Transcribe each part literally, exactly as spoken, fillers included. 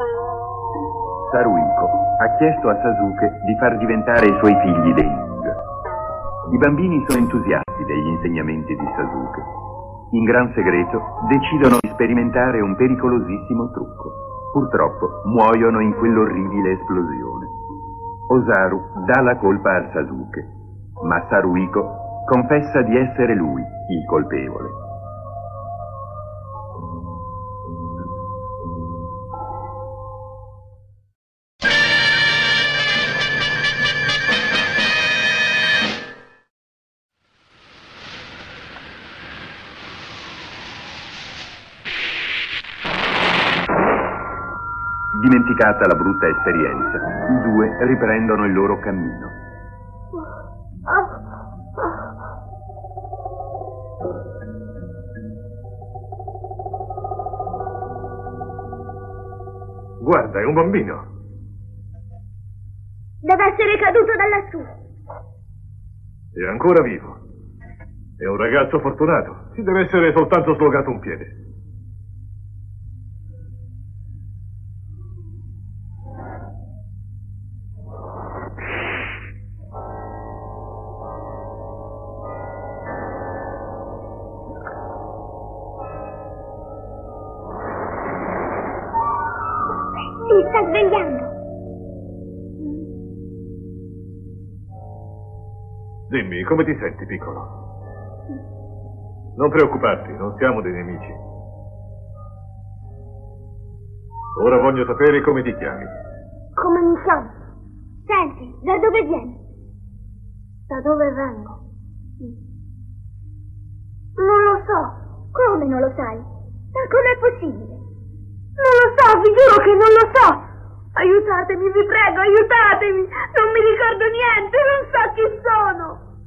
Saruhiko ha chiesto a Sasuke di far diventare i suoi figli dei ninja. I bambini sono entusiasti degli insegnamenti di Sasuke. In gran segreto decidono di sperimentare un pericolosissimo trucco. Purtroppo muoiono in quell'orribile esplosione. Osaru dà la colpa a Sasuke, ma Saruhiko confessa di essere lui il colpevole. Dimenticata la brutta esperienza, i due riprendono il loro cammino. Guarda, è un bambino. Deve essere caduto da lassù. È ancora vivo. È un ragazzo fortunato. Si deve essere soltanto slogato un piede. Si sta svegliando. Dimmi, come ti senti, piccolo? Non preoccuparti, non siamo dei nemici. Ora voglio sapere come ti chiami. Come mi chiamo? Senti, da dove vieni? Da dove vengo? Non lo so. Come non lo sai? Ma com'è possibile? Non lo so, vi giuro che non lo so. Aiutatemi, vi prego, aiutatemi. Non mi ricordo niente, non so chi sono.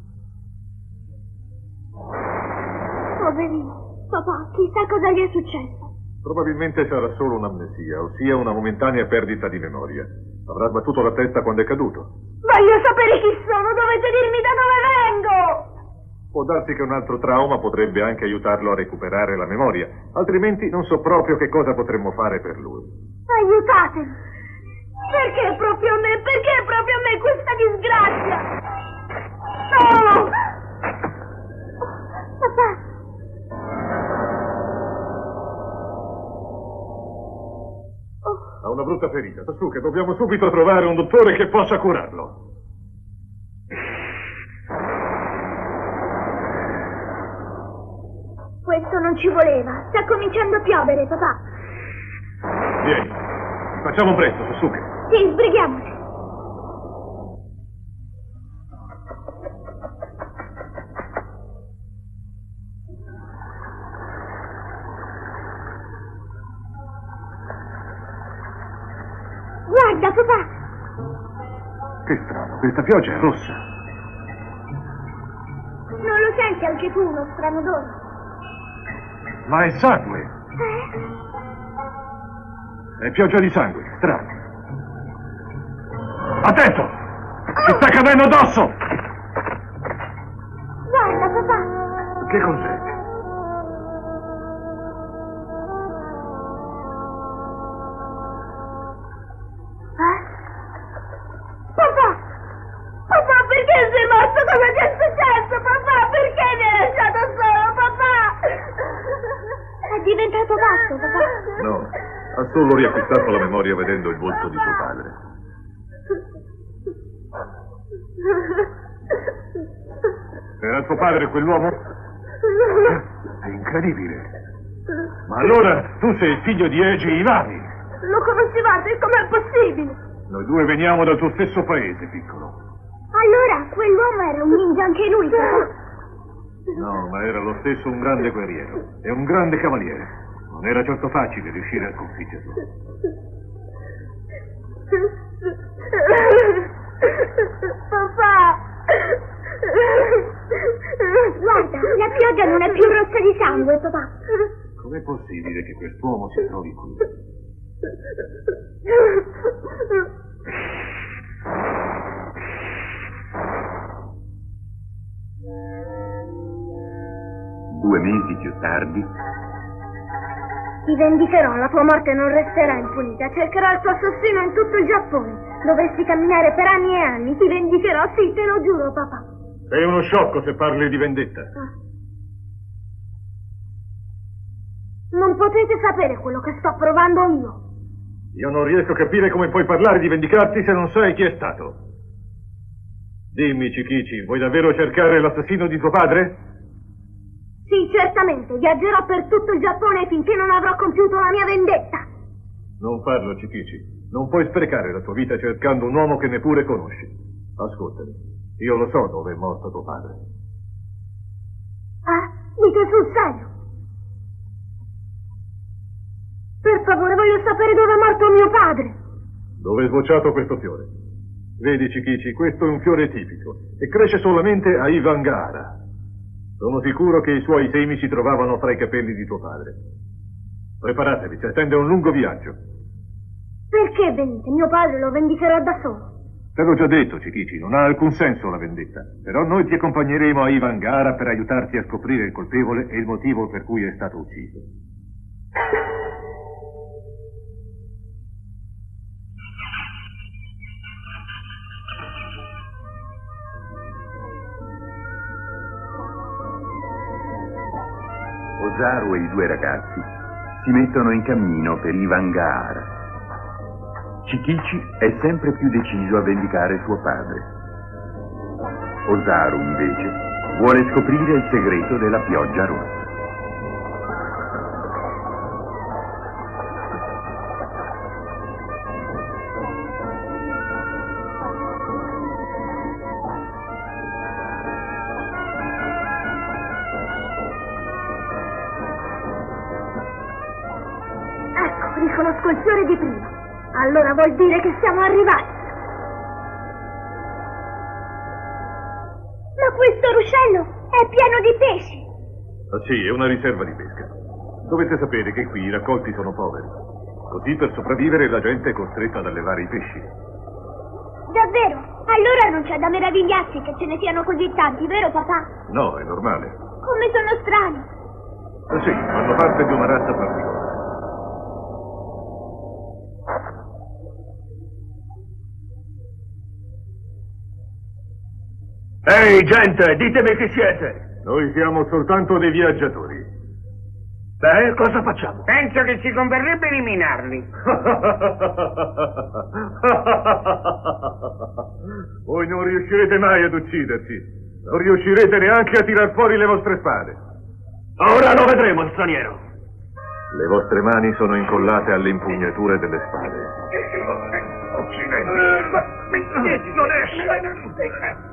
Poverino, papà, chissà cosa gli è successo. Probabilmente sarà solo un'amnesia, ossia una momentanea perdita di memoria. Avrà sbattuto la testa quando è caduto. Voglio sapere chi sono, dovete dirmi da dove vengo. Può darsi che un altro trauma potrebbe anche aiutarlo a recuperare la memoria, altrimenti non so proprio che cosa potremmo fare per lui. Aiutatemi! Perché proprio a me? Perché proprio a me questa disgrazia? No! Papà! Ha una brutta ferita, Sasuke, dobbiamo subito trovare un dottore che possa curarlo. Questo non ci voleva. Sta cominciando a piovere, papà. Vieni, facciamo presto, Sasuke. Sì, sbrighiamoci. Guarda, papà. Che strano, questa pioggia è rossa. Non lo senti anche tu uno strano odore? Ma è sangue. Eh? È pioggia di sangue, strano. Attento! Ci sta cadendo addosso! Guarda, papà! Che cos'è? Eh? Papà! Papà, perché sei morto? Cosa ti è successo, papà? Perché mi hai lasciato solo, papà? È diventato pazzo, papà? No, ha solo riacquistato la memoria vedendo il volto di suo padre. Era tuo padre quell'uomo? È incredibile. Ma allora tu sei il figlio di Eiji Iwami. Lo conoscevate? Com'è possibile? Noi due veniamo dal tuo stesso paese, piccolo. Allora, quell'uomo era un ninja anche lui, papà? No, ma era lo stesso un grande guerriero e un grande cavaliere. Non era certo facile riuscire a sconfiggerlo. Papà! Guarda, la pioggia non è più rossa di sangue, papà. Com'è possibile che quest'uomo si trovi qui? Due mesi più tardi, Ti vendicherò, la tua morte non resterà impunita. Cercherò il tuo assassino in tutto il Giappone. Dovresti camminare per anni e anni. Ti vendicherò, sì, te lo giuro, papà. Sei uno sciocco se parli di vendetta. Ah. Non potete sapere quello che sto provando io. Io non riesco a capire come puoi parlare di vendicarti se non sai chi è stato. Dimmi, Chikichi, vuoi davvero cercare l'assassino di tuo padre? Sì, certamente. Viaggerò per tutto il Giappone finché non avrò compiuto la mia vendetta. Non farlo, Chikichi. Non puoi sprecare la tua vita cercando un uomo che neppure conosci. Ascoltami, io lo so dove è morto tuo padre. Ah, dite sul serio? Per favore, voglio sapere dove è morto mio padre. Dove è sbocciato questo fiore? Vedi, Chikichi, questo è un fiore tipico e cresce solamente a Ivangara. Sono sicuro che i suoi semi si trovavano fra i capelli di tuo padre. Preparatevi, ci attende un lungo viaggio. Perché venite? Mio padre lo vendicherò da solo. Te l'ho già detto, Chikichi, non ha alcun senso la vendetta. Però noi ti accompagneremo a Ivangara per aiutarti a scoprire il colpevole e il motivo per cui è stato ucciso. Osaru e i due ragazzi si mettono in cammino per Ivangara. Chikichi è sempre più deciso a vendicare suo padre. Osaru, invece, vuole scoprire il segreto della pioggia rossa. Ecco, riconosco il fiore di prima. Allora vuol dire che siamo arrivati. Ma questo ruscello è pieno di pesci. Ah sì, è una riserva di pesca. Dovete sapere che qui i raccolti sono poveri. Così per sopravvivere la gente è costretta ad allevare i pesci. Davvero? Allora non c'è da meravigliarsi che ce ne siano così tanti, vero papà? No, è normale. Come sono strani. Ah sì, fanno parte di una razza particolare. Ehi, gente, ditemi chi siete. Noi siamo soltanto dei viaggiatori. Beh, cosa facciamo? Penso che ci converrebbe eliminarli. Voi non riuscirete mai ad ucciderci. Non riuscirete neanche a tirar fuori le vostre spade. Ora lo vedremo, il straniero. Le vostre mani sono incollate alle impugnature delle spade. Non esce.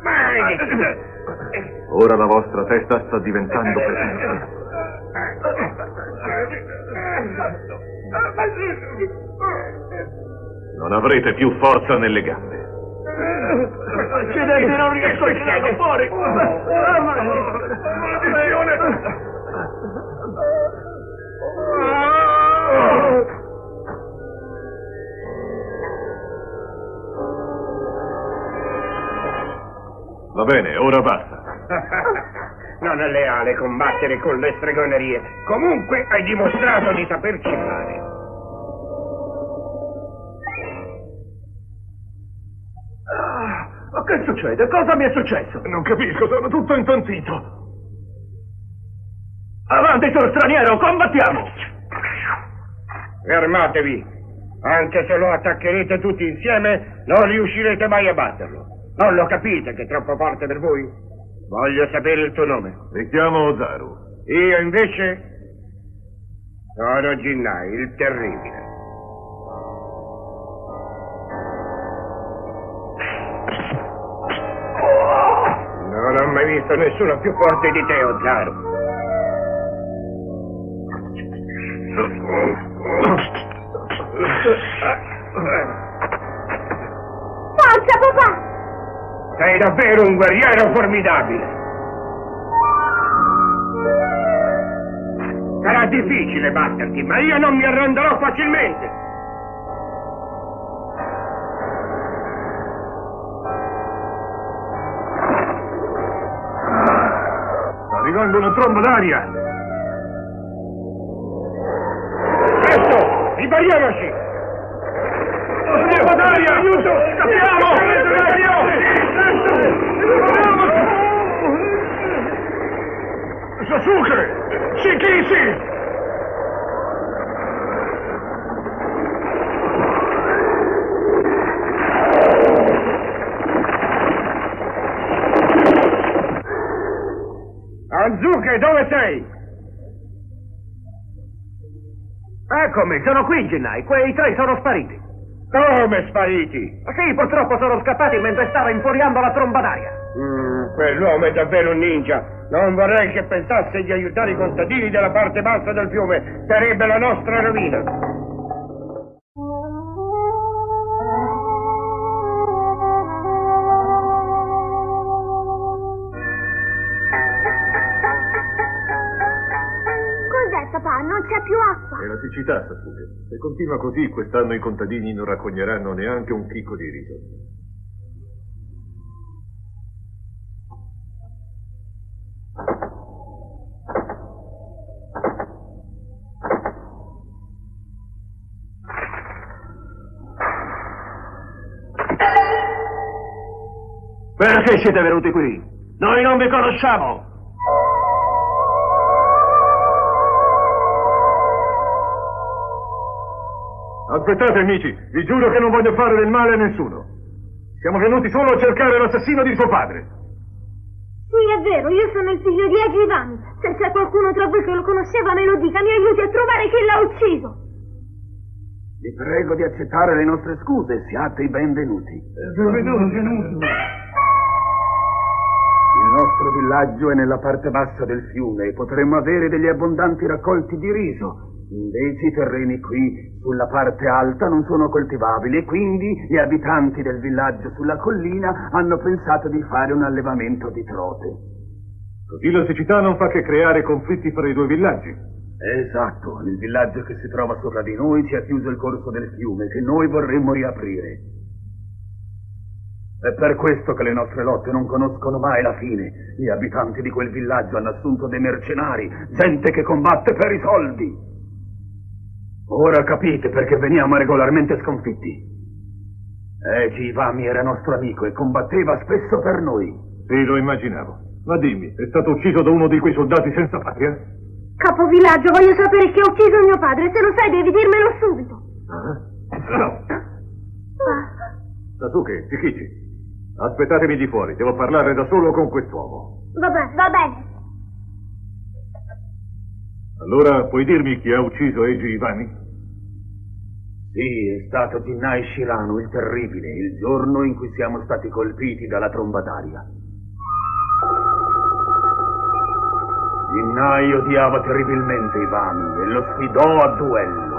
Ora la vostra testa sta diventando pesante. Non avrete più forza nelle gambe. Accidenti, non riesco a tirarlo fuori. Maledizione. Va bene, ora basta. Non è leale combattere con le stregonerie. Comunque hai dimostrato di saperci fare. Ah, ma che succede? Cosa mi è successo? Non capisco, sono tutto intontito. Avanti sul straniero, combattiamo! Fermatevi. Anche se lo attaccherete tutti insieme, non riuscirete mai a batterlo. Non lo capite che è troppo forte per voi? Voglio sapere il tuo nome. Mi chiamo Osaru. Io invece sono Jinnai, il terribile. Non ho mai visto nessuno più forte di te, Ozaru. Forza, papà! Sei davvero un guerriero formidabile. Sarà difficile batterti, ma io non mi arrenderò facilmente. Sta arrivando una tromba d'aria. Ribelliamoci! Oddio, Badaria! Aiuto! Scappiamo! Sasuke! Shikishi! Azuke, dove sei? Eccomi, sono qui, Jinnai. Quei tre sono spariti. Come spariti? Sì, purtroppo sono scappati mentre stava infuriando la tromba d'aria. Mm, quell'uomo è davvero un ninja. Non vorrei che pensasse di aiutare i contadini della parte bassa del fiume. Sarebbe la nostra rovina. Papà, non c'è più acqua. È la siccità, Sasuke. Se continua così, quest'anno i contadini non raccoglieranno neanche un chicco di riso. Perché siete venuti qui? Noi non vi conosciamo! Aspettate, amici, vi giuro che non voglio fare del male a nessuno. Siamo venuti solo a cercare l'assassino di suo padre. Sì, è vero, io sono il figlio di Eiji Ivani. Se c'è qualcuno tra voi che lo conosceva, me lo dica, mi aiuti a trovare chi l'ha ucciso. Vi prego di accettare le nostre scuse e siate i benvenuti. Benvenuti. Il nostro villaggio è nella parte bassa del fiume e potremmo avere degli abbondanti raccolti di riso. Invece i terreni qui, sulla parte alta, non sono coltivabili e quindi gli abitanti del villaggio sulla collina hanno pensato di fare un allevamento di trote. Così la siccità non fa che creare conflitti fra i due villaggi. Esatto, il villaggio che si trova sopra di noi ci ha chiuso il corso del fiume che noi vorremmo riaprire. È per questo che le nostre lotte non conoscono mai la fine. Gli abitanti di quel villaggio hanno assunto dei mercenari, gente che combatte per i soldi. Ora capite perché veniamo regolarmente sconfitti. Eiji Ivami era nostro amico e combatteva spesso per noi. Sì, lo immaginavo. Ma dimmi, è stato ucciso da uno di quei soldati senza patria? Capovillaggio, voglio sapere chi ha ucciso mio padre. Se lo sai devi dirmelo subito. Ah? No. Sasuke, Shikichi, aspettatemi di fuori. Devo parlare da solo con quest'uomo. Va bene, va bene. Allora, puoi dirmi chi ha ucciso Eiji Ivani? Sì, è stato Jinnai Shirano, il terribile, il giorno in cui siamo stati colpiti dalla tromba d'aria. Jinnai odiava terribilmente Ivami e lo sfidò a duello.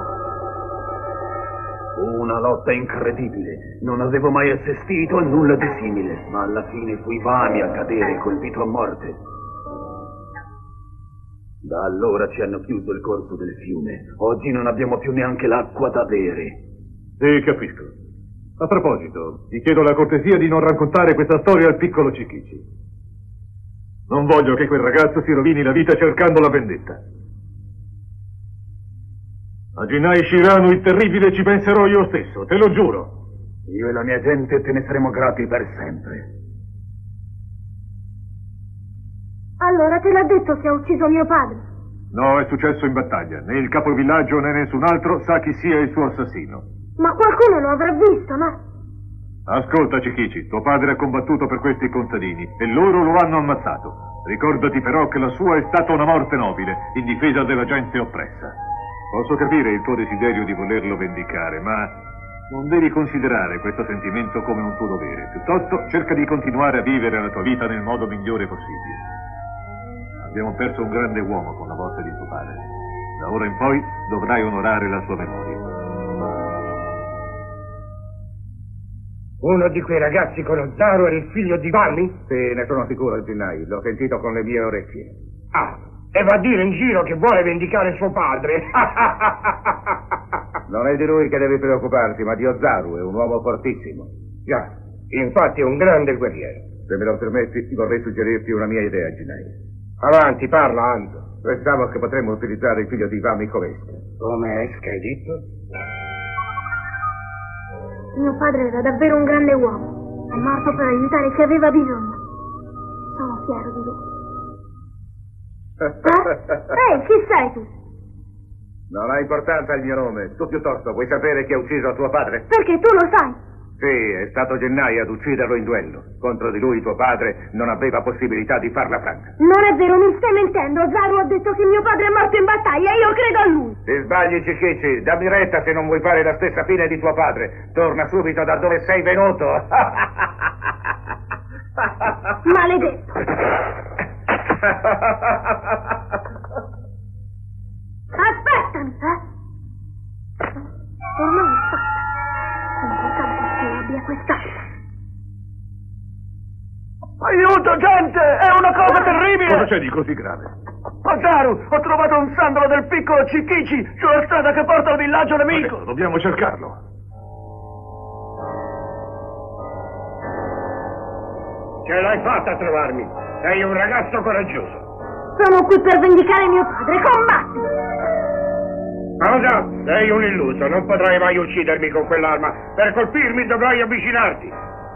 Fu una lotta incredibile, non avevo mai assistito a nulla di simile, ma alla fine fu Ivami a cadere colpito a morte. Da allora ci hanno chiuso il corso del fiume. Oggi non abbiamo più neanche l'acqua da bere. Sì, capisco. A proposito, ti chiedo la cortesia di non raccontare questa storia al piccolo Shikichi. Non voglio che quel ragazzo si rovini la vita cercando la vendetta. A Jinnai Shirano il terribile ci penserò io stesso, te lo giuro. Io e la mia gente te ne saremo grati per sempre. Allora te l'ha detto che ha ucciso mio padre? No, è successo in battaglia. Né il capovillaggio né nessun altro sa chi sia il suo assassino. Ma qualcuno lo avrà visto, no? Ascolta, Shikichi, tuo padre ha combattuto per questi contadini e loro lo hanno ammazzato. Ricordati però che la sua è stata una morte nobile, in difesa della gente oppressa. Posso capire il tuo desiderio di volerlo vendicare, ma non devi considerare questo sentimento come un tuo dovere. Piuttosto cerca di continuare a vivere la tua vita nel modo migliore possibile. Abbiamo perso un grande uomo con la morte di tuo padre. Da ora in poi dovrai onorare la sua memoria. Uno di quei ragazzi con lo Zaro era il figlio di Vanni? Sì, ne sono sicuro, Jinnai. L'ho sentito con le mie orecchie. Ah, e va a dire in giro che vuole vendicare suo padre. Non è di lui che devi preoccuparti, ma di Ozaru, è un uomo fortissimo. Già, infatti è un grande guerriero. Se me lo permetti, vorrei suggerirti una mia idea, Jinnai. Avanti, parla, Anzo. Pensavo che potremmo utilizzare il figlio di Ivami come esca. Come è che hai detto? Mio padre era davvero un grande uomo. È morto per aiutare chi aveva bisogno. Sono fiero di lui. Eh? Ehi, chi sei tu? Non ha importanza il mio nome. Tu piuttosto vuoi sapere chi ha ucciso tuo padre? Perché tu lo sai. Sì, è stato Gennai ad ucciderlo in duello. Contro di lui tuo padre non aveva possibilità di farla franca. Non è vero, mi stai mentendo. Zaru ha detto che mio padre è morto in battaglia e io credo a lui. Ti sbagli, Cichici. Dammi retta se non vuoi fare la stessa fine di tuo padre. Torna subito da dove sei venuto. Maledetto. Aspettami, eh? Ormai è fatta. L'importante è che io abbia quest'arma. Aiuto, gente! È una cosa terribile! Cosa c'è di così grave? Ozaru, ho trovato un sandalo del piccolo Cichici sulla strada che porta al villaggio nemico! Adesso dobbiamo cercarlo. Ce l'hai fatta a trovarmi. Sei un ragazzo coraggioso. Sono qui per vendicare mio padre. Combatti! Cosa? Sei un illuso. Non potrai mai uccidermi con quell'arma. Per colpirmi dovrai avvicinarti.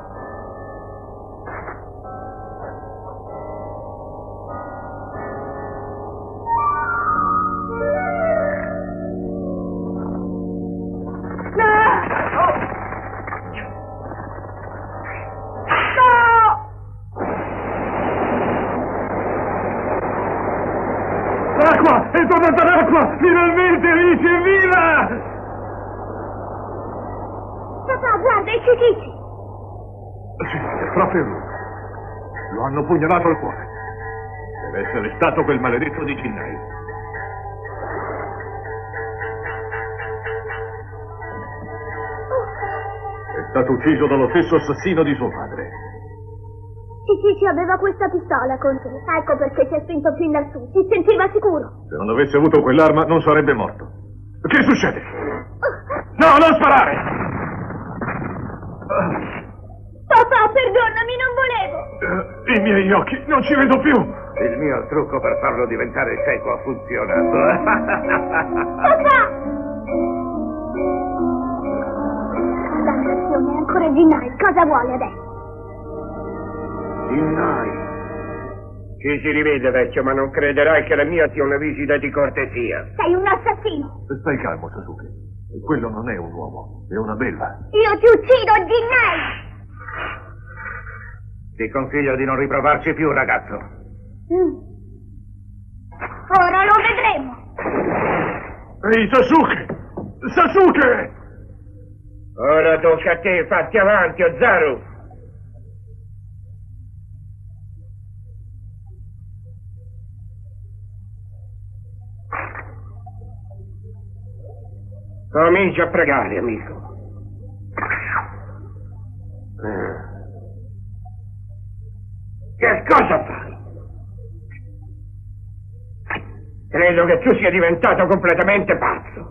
L'acqua! È tornata l'acqua! Finalmente, Alice, viva! Papà, guarda, i Cichici! Sì, è proprio lui. Lo hanno pugnalato al cuore. Deve essere stato quel maledetto di Gennai. È stato ucciso dallo stesso assassino di suo padre. Cichici aveva questa pistola con sé. Ecco perché si è spinto fin lassù. Si sentiva sicuro. Se non avesse avuto quell'arma non sarebbe morto. Che succede? No, non sparare! Papà, perdonami, non volevo. Uh, I miei occhi, non ci vedo più. Il mio trucco per farlo diventare cieco ha funzionato. Papà! Dannazione, è ancora Gennai. Cosa vuole adesso? Gennai. Ci si rivede, vecchio, ma non crederai che la mia sia una visita di cortesia. Sei un assassino. Stai calmo, Sasuke. Quello non è un uomo, è una belva. Io ti uccido, Gennai! Ti consiglio di non riprovarci più, ragazzo. Mm. Ora lo vedremo. Ehi, Sasuke! Sasuke! Ora tocca a te, fatti avanti, Ozaru. Comincia a pregare, amico. Che cosa fai? Credo che tu sia diventato completamente pazzo.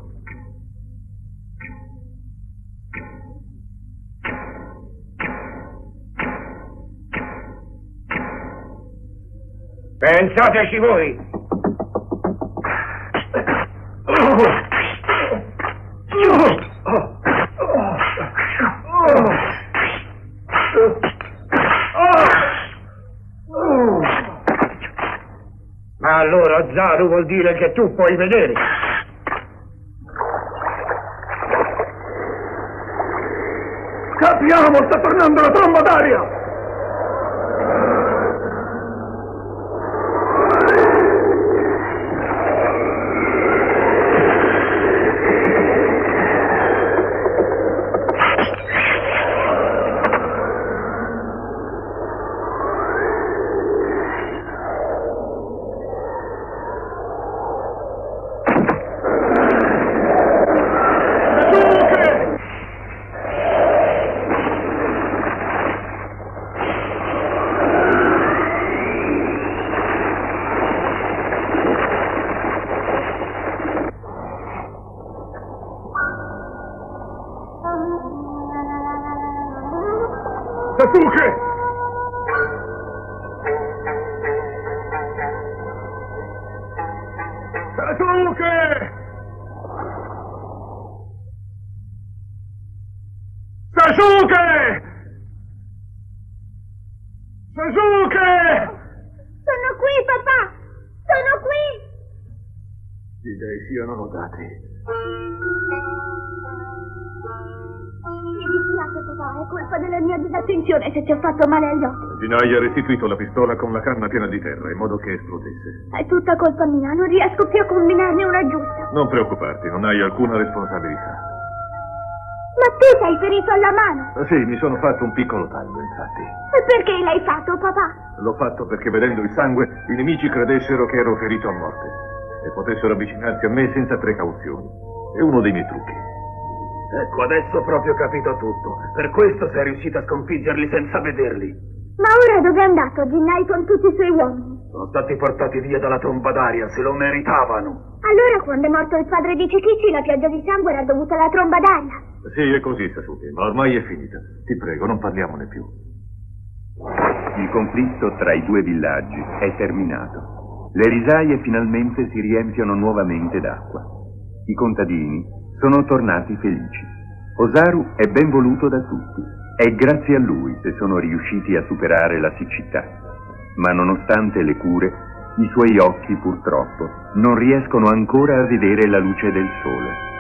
Pensateci voi. Ma allora Zaru vuol dire che tu puoi vedere. Scappiamo, sta tornando la tromba d'aria! Sasuke! Sasuke! Sasuke! Sasuke! Sono qui, papà! Sono qui! Gli dei siano lodati. Mi dispiace, papà, è colpa della mia disattenzione se ti ho fatto male agli occhi. Ginai ha restituito la pistola con la canna piena di terra, in modo che esplodesse. È tutta colpa mia, non riesco più a combinarne una giusta. Non preoccuparti, non hai alcuna responsabilità. Ma tu sei ferito alla mano! Ah, sì, mi sono fatto un piccolo taglio, infatti. E perché l'hai fatto, papà? L'ho fatto perché vedendo il sangue i nemici credessero che ero ferito a morte e potessero avvicinarsi a me senza precauzioni. È uno dei miei trucchi. Ecco, adesso ho proprio capito tutto. Per questo sei riuscito a sconfiggerli senza vederli. Ma ora dove è andato Ginai con tutti i suoi uomini? Sono stati portati via dalla tromba d'aria, se lo meritavano. Allora, quando è morto il padre di Cikichi, la pioggia di sangue era dovuta alla tromba d'aria. Sì, è così, Sasuke, ma ormai è finita. Ti prego, non parliamone più. Il conflitto tra i due villaggi è terminato. Le risaie finalmente si riempiono nuovamente d'acqua. I contadini sono tornati felici. Osaru è ben voluto da tutti. È grazie a lui se sono riusciti a superare la siccità. Ma nonostante le cure, i suoi occhi purtroppo non riescono ancora a vedere la luce del sole.